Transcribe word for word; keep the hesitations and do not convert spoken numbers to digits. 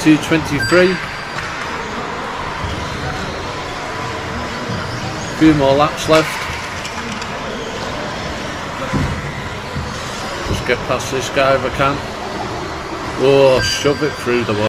two twenty-three. A few more laps left. Just get past this guy if I can. Oh, shove it through the wall.